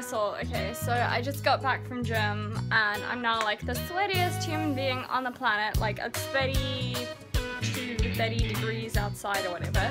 soul. Okay, so I just got back from gym and I'm now like the sweatiest human being on the planet. Like it's 32, 30 degrees outside or whatever.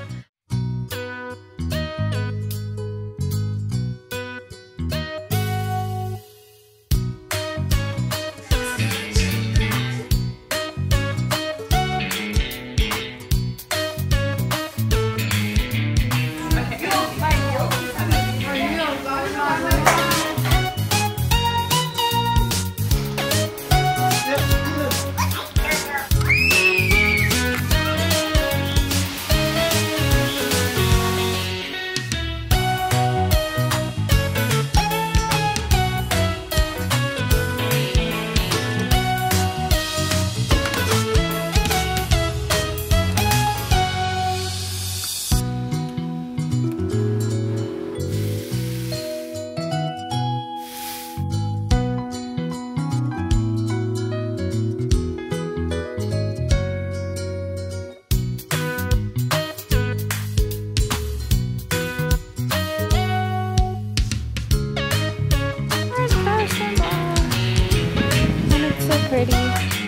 Pretty.